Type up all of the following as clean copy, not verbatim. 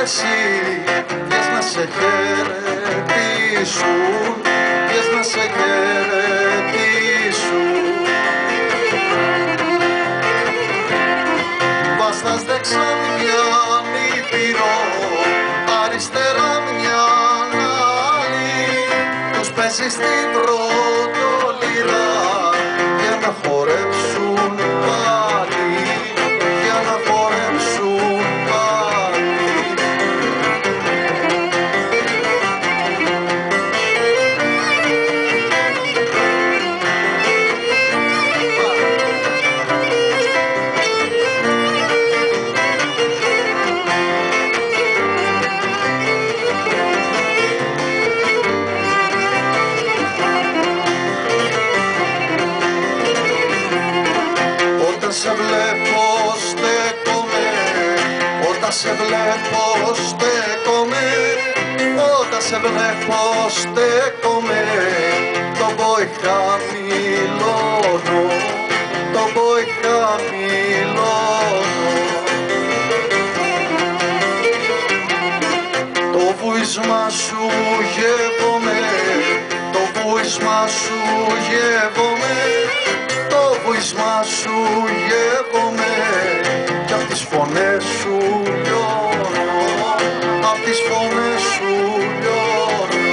εσύ, βγες να σε χαιρετήσουν, βγες να σε χαιρετήσουν. Βάστας δεξιά μια νηπηρό, αριστερά μια άλλη, τους παίζει στην πρωτολίρα για να χορέψουν πάλι, για να χορέψουν πάλι. Όταν σε βλέπω στέκομαι, όταν σε βλέπω στέκομαι, όταν σε βλέπω στέκομαι, το μπόι χαμηλώνω, το μπόι χαμηλώνω. Το βούισμα σου γεύομαι, το βούισμα σου γεύομαι, το βούισμα σου γεύομαι, κι απ' τις φωνές σου λιώνω, απ' τις φωνές σου λιώνω.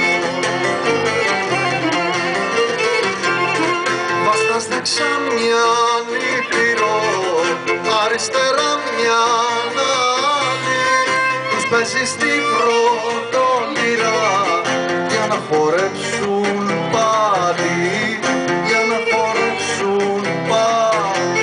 Βάστας δεξιά μια νηπηρό, αριστερά μια άλλη, τους παίζει στην πρωτολίρα για να χορέψουν πάλι, για να χορέψουν πάλι.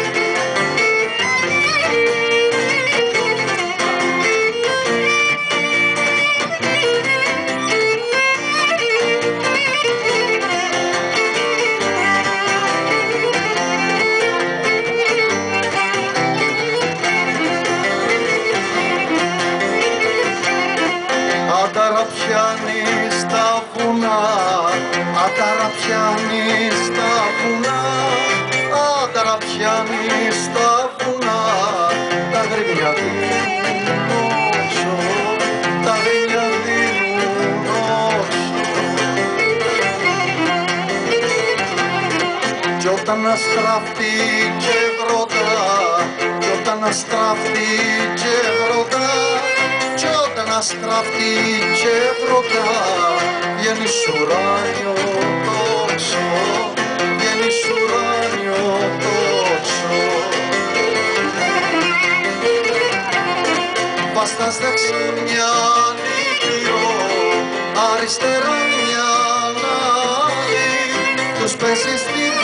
Άνταρα πιάνει στα βουνά, άνταρα πιάνει στα βουνά, άνταρα πιάνει στα βουνά, τα γρήμια δίνουν όξο, τα γρήμια δίνουν όξο. Κι όταν αστραφτεί και βρωτά, κι όταν αστραφτεί και βρωτά, κι όταν αστραφτεί και βρωτά, βγαίνει ουράνιο τόξο, βγαίνει ουράνιο τόξο. Βάστας δεξιά μια νηπηρό, αριστερά μια άλλη, τους παίζει στην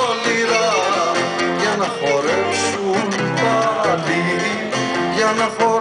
πρωτολίρα για να χορέψουν πάλι, για να χορέψουν.